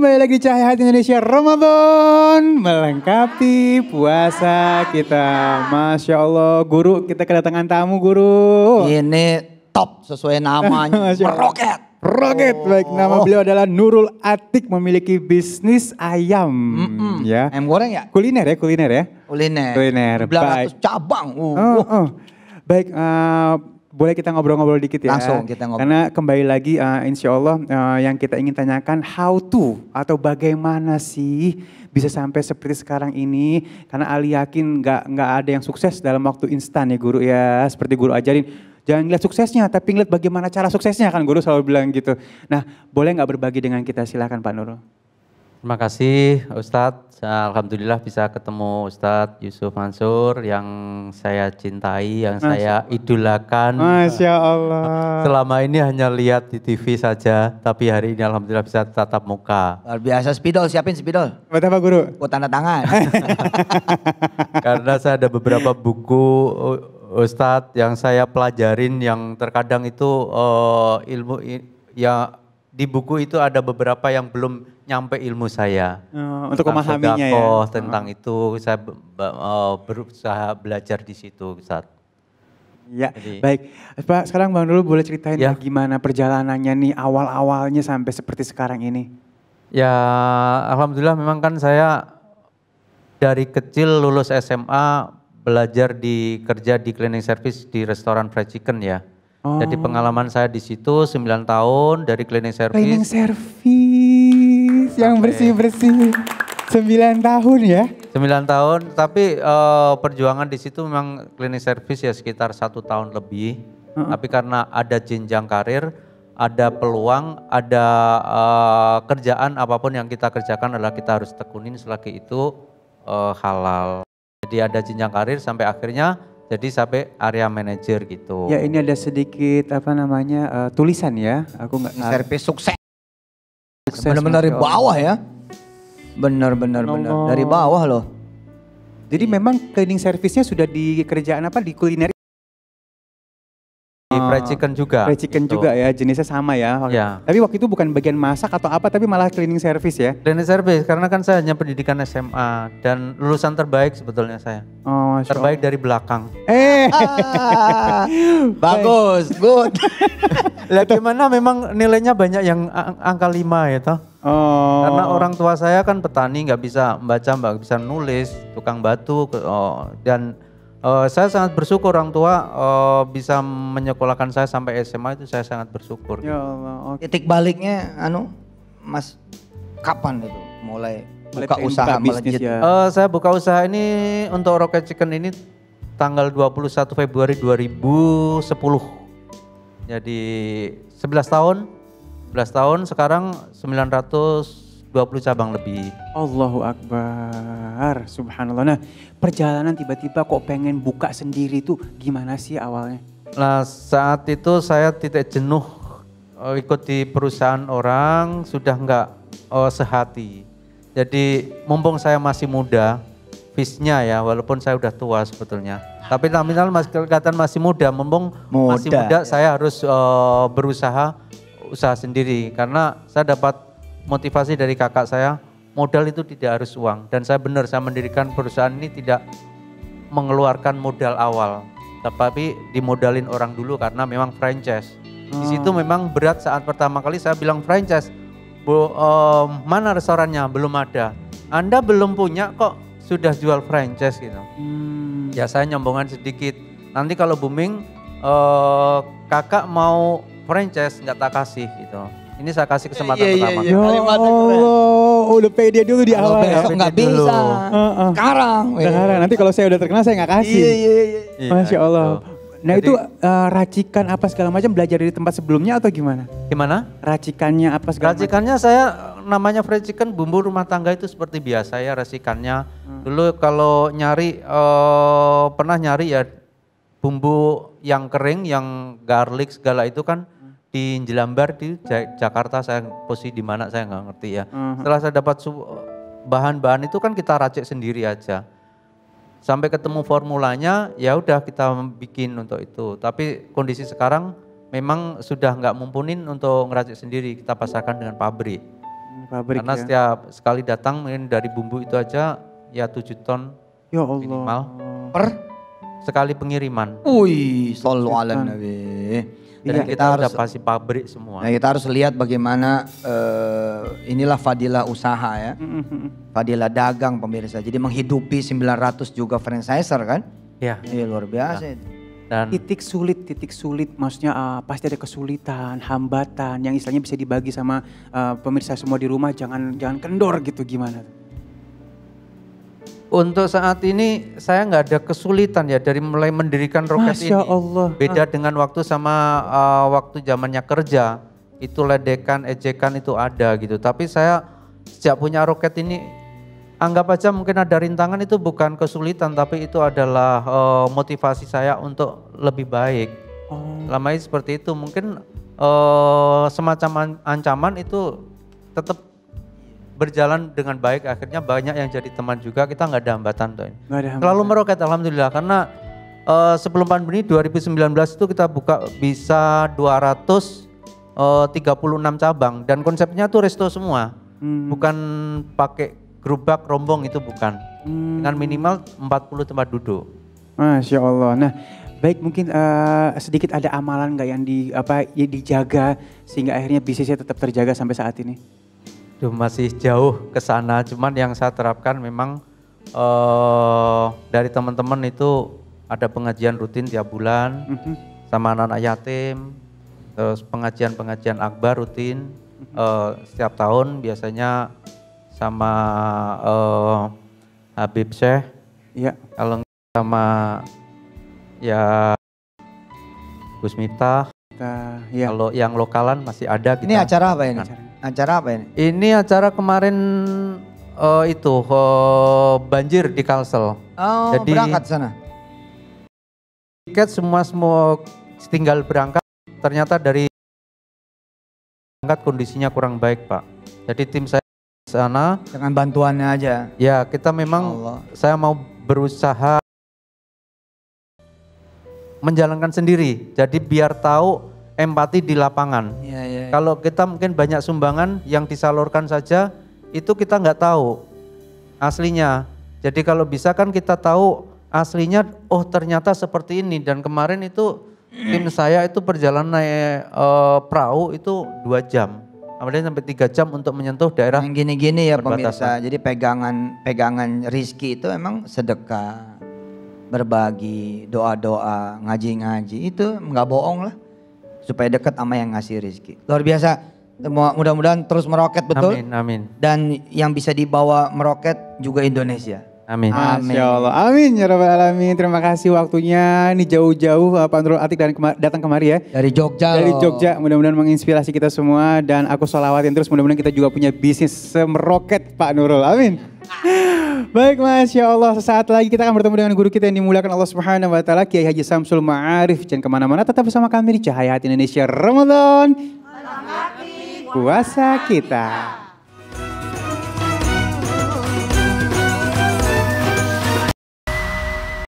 kembali lagi di Cahaya Hati Indonesia Ramadan melengkapi puasa kita. Masya Allah, guru kita kedatangan tamu guru. Ini top sesuai namanya, meroket. Roket, baik nama beliau adalah Nurul Atik, memiliki bisnis ayam. Ya. Ayam goreng ya? Kuliner ya, kuliner ya. Kuliner. 900 baik. cabang. Baik, boleh kita ngobrol-ngobrol dikit ya? Langsung kita ngobrol. Karena kembali lagi insya Allah yang kita ingin tanyakan how to atau bagaimana sih bisa sampai seperti sekarang ini. Karena Ali yakin nggak ada yang sukses dalam waktu instan ya guru ya. Seperti guru ajarin, jangan lihat suksesnya tapi lihat bagaimana cara suksesnya kan guru selalu bilang gitu. Nah boleh nggak berbagi dengan kita, silakan Pak Nurul. Terima kasih Ustadz, alhamdulillah bisa ketemu Ustadz Yusuf Mansur yang saya cintai, yang saya idolakan. Masya Allah. Selama ini hanya lihat di TV saja, tapi hari ini alhamdulillah bisa tatap muka. Luar biasa, spidol, siapin spidol. Buat apa guru? Buat tanda tangan. Karena saya ada beberapa buku Ustadz yang saya pelajarin yang terkadang itu ilmu ya di buku itu ada beberapa yang belum nyampe ilmu saya. Untuk memahaminya ya. Tentang itu saya berusaha belajar di situ Ustadz. Ya, baik. Pak, sekarang Bang Nurul boleh ceritain ya, gimana perjalanannya nih awal-awalnya sampai seperti sekarang ini? Ya, alhamdulillah memang kan saya dari kecil lulus SMA belajar kerja di cleaning service di restoran fried chicken ya. Jadi pengalaman saya di situ 9 tahun dari cleaning service. Cleaning service yang bersih-bersih 9 tahun ya? 9 tahun, tapi perjuangan di situ memang cleaning service ya sekitar 1 tahun lebih. Tapi karena ada jenjang karir, ada peluang, ada kerjaan apapun yang kita kerjakan adalah kita harus tekunin selagi itu halal. Jadi ada jenjang karir sampai akhirnya jadi sampai area manager gitu. Ya ini ada sedikit tulisan ya. Aku nggak. Service sukses. Benar-benar dari bawah ya. Benar-benar dari bawah loh. Jadi memang cleaning service-nya sudah di kerjaan apa, di kuliner? Di fried chicken juga. Fried chicken gitu. juga ya, jenisnya sama ya. Ya. Tapi waktu itu bukan bagian masak atau apa, tapi malah cleaning service ya? Cleaning service, karena kan saya hanya pendidikan SMA dan lulusan terbaik sebetulnya saya. Oh, terbaik dari belakang. Bagus, good. Lihat gimana memang nilainya banyak yang angka 5 ya toh. Karena orang tua saya kan petani, nggak bisa membaca, nggak bisa nulis, tukang batu, dan saya sangat bersyukur orang tua bisa menyekolahkan saya sampai SMA, itu saya sangat bersyukur. Ya Allah. Okay. Titik baliknya, Mas, kapan itu mulai buka usaha bisnis ya? Saya buka usaha ini untuk Rocket Chicken ini tanggal 21 Februari 2010. Jadi 11 tahun, sekarang 920 cabang lebih. Allahu Akbar, subhanallah. Nah perjalanan tiba-tiba kok pengen buka sendiri tuh gimana sih awalnya? Nah saat itu saya titik jenuh ikut di perusahaan orang, sudah nggak sehati. Jadi mumpung saya masih muda, visnya ya walaupun saya udah tua sebetulnya. Tapi nominal masih kelihatan masih muda, mumpung masih muda saya harus usaha sendiri. Karena saya dapat motivasi dari kakak saya, modal itu tidak harus uang. Dan saya mendirikan perusahaan ini tidak mengeluarkan modal awal. Tapi dimodalin orang dulu karena memang franchise. Di situ memang berat saat pertama kali saya bilang franchise. Mana restorannya? Belum ada. Anda belum punya kok sudah jual franchise gitu. Ya saya nyombongan sedikit. Nanti kalau booming kakak mau franchise nggak tak kasih gitu. Ini saya kasih kesempatan pertama. Ya Allah, udah pede dulu di awal. Besok nggak bisa. Sekarang. Nanti kalau saya udah terkenal saya nggak kasih. Iya. Masya Allah. Gitu. Nah jadi, itu racikan apa segala macam belajar dari tempat sebelumnya atau gimana? Gimana? Racikannya apa segala Racikannya saya namanya fried chicken, bumbu rumah tangga itu seperti biasa ya racikannya. Dulu kalau nyari pernah nyari ya bumbu yang kering, yang garlic segala itu kan di Jelambar di Jakarta, saya posisi di mana saya nggak ngerti ya. Setelah saya dapat bahan-bahan itu kan kita racik sendiri aja. Sampai ketemu formulanya, ya udah kita bikin untuk itu. Tapi kondisi sekarang memang sudah nggak mumpunin untuk ngeracik sendiri, kita pasarkan dengan pabrik. Pabrik Karena ya. setiap sekali datang mungkin dari bumbu itu aja ya 7 ton Ya Allah. minimal Per? sekali pengiriman. Wih, sallu ala nabi. Dan Iya, kita udah pasti pabrik semua. Nah, kita harus lihat bagaimana inilah fadilah usaha ya. Fadilah dagang pemirsa. Jadi menghidupi 900 juga franchiser kan? Ya. Iya luar biasa itu. Dan Titik sulit, maksudnya pasti ada kesulitan, hambatan yang istilahnya bisa dibagi sama pemirsa semua di rumah, jangan kendor gitu, gimana? untuk saat ini saya nggak ada kesulitan ya dari mulai mendirikan roket Masya ini. Allah. Beda dengan waktu sama waktu zamannya kerja. Itu ledekan, ejekan itu ada gitu. Tapi saya sejak punya roket ini anggap aja mungkin ada rintangan itu bukan kesulitan tapi itu adalah motivasi saya untuk lebih baik. Lama seperti itu mungkin semacam ancaman itu tetap berjalan dengan baik, akhirnya banyak yang jadi teman juga, kita nggak ada hambatan tuh. Selalu meroket alhamdulillah karena sebelum pandemi 2019 itu kita buka bisa 236 cabang dan konsepnya tuh resto semua, bukan pakai gerobak rombong itu bukan, dengan minimal 40 tempat duduk. Masya Allah. Nah, baik mungkin sedikit ada amalan nggak yang dijaga sehingga akhirnya bisnisnya tetap terjaga sampai saat ini? Masih jauh ke sana, cuman yang saya terapkan memang dari teman-teman itu ada pengajian rutin tiap bulan sama anak-anak yatim, terus pengajian akbar rutin setiap tahun biasanya sama Habib Syekh, ya. Kalau sama ya Gus Miftah, ya. Kalau yang lokalan masih ada kita. Ini acara apa ini? Acara apa ini? Ini acara kemarin banjir di Kalsel. Oh, jadi berangkat sana. Tiket semua tinggal berangkat. Ternyata dari berangkat kondisinya kurang baik, Pak. Jadi tim saya di sana dengan bantuannya aja. Ya, kita memang saya mau berusaha menjalankan sendiri. Jadi biar tahu empati di lapangan. Ya. Kalau kita mungkin banyak sumbangan yang disalurkan saja, itu kita nggak tahu aslinya. Jadi kalau bisa kan kita tahu aslinya, oh ternyata seperti ini. Dan kemarin itu tim saya itu perjalanan naik perahu itu 2 jam. Kemudian sampai 3 jam untuk menyentuh daerah yang gini-gini ya pemirsa. Jadi pegangan rizki itu emang sedekah, berbagi, doa-doa, ngaji-ngaji. Itu nggak bohong lah. Supaya dekat sama yang ngasih rezeki. Luar biasa. Mudah-mudahan terus meroket betul. Amin. Dan yang bisa dibawa meroket juga Indonesia. Amin. Masya Allah. Amin ya Rabbal Alamin. Terima kasih waktunya. Ini jauh-jauh Pak Nurul Atiq datang kemari ya. Dari Jogja. Dari Jogja. Mudah-mudahan menginspirasi kita semua. Dan aku sholawatin terus mudah-mudahan kita juga punya bisnis semeroket Pak Nurul. Amin. Baik, Masya Allah, sesaat lagi kita akan bertemu dengan guru kita yang dimuliakan Allah Subhanahu wa Ta'ala, Kiai Haji Samsul Ma'arif. Jangan kemana-mana, tetap bersama kami di Cahaya Hati Indonesia Ramadan. Puasa kita.